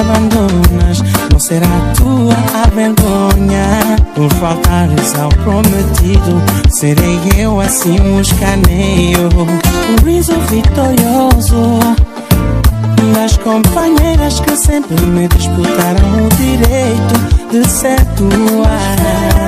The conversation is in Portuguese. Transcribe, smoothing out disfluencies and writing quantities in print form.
abandonas, não será tua a vergonha. Por faltares ao prometido, serei eu assim um escaneio. O riso vitorioso das companheiras que sempre me disputaram o direito de ser tua.